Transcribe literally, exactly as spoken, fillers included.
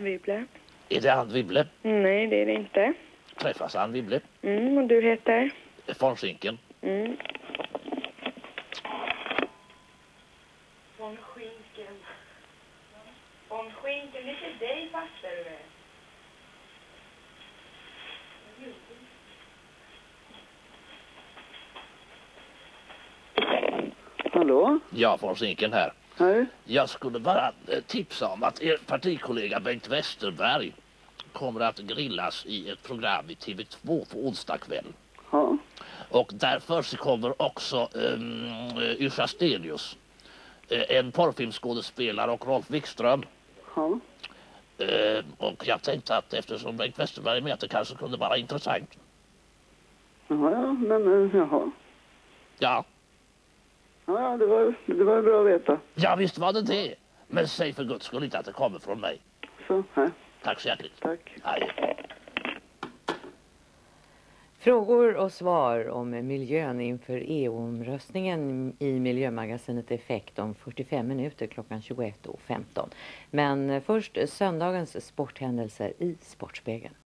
Wibble. Är det Ann Wibble? Nej, det är det inte. Träffas Ann Wibble? Mm, och du heter? Von Schinken. Mm. Von Schinken. Von Schinken, det är till dig, fattar du det? Hallå? Ja, von Schinken här. Hej. Jag skulle bara eh, tipsa om att er partikollega Bengt Westerberg kommer att grillas i ett program i T V två på onsdag kväll. Ja. Och därför så kommer också um, Yrsa Stenius, uh, en porrfilmskådespelare, och Rolf Wikström. Ja. Uh, och jag tänkte att eftersom Bengt Westerberg är med, att det kanske kunde vara intressant. Jaha, ja, men eh, jaha. Ja. Ja, ja, det var, det var bra att veta. Ja, visst var det det. Men säg för guds skull inte att det kommer från mig. Så, hej. Tack så hjärtligt. Tack. Hej. Frågor och svar om miljön inför E U-omröstningen i miljömagasinet Effekt om fyrtiofem minuter klockan tjugoett och femton. Men först söndagens sporthändelser i Sportspegeln.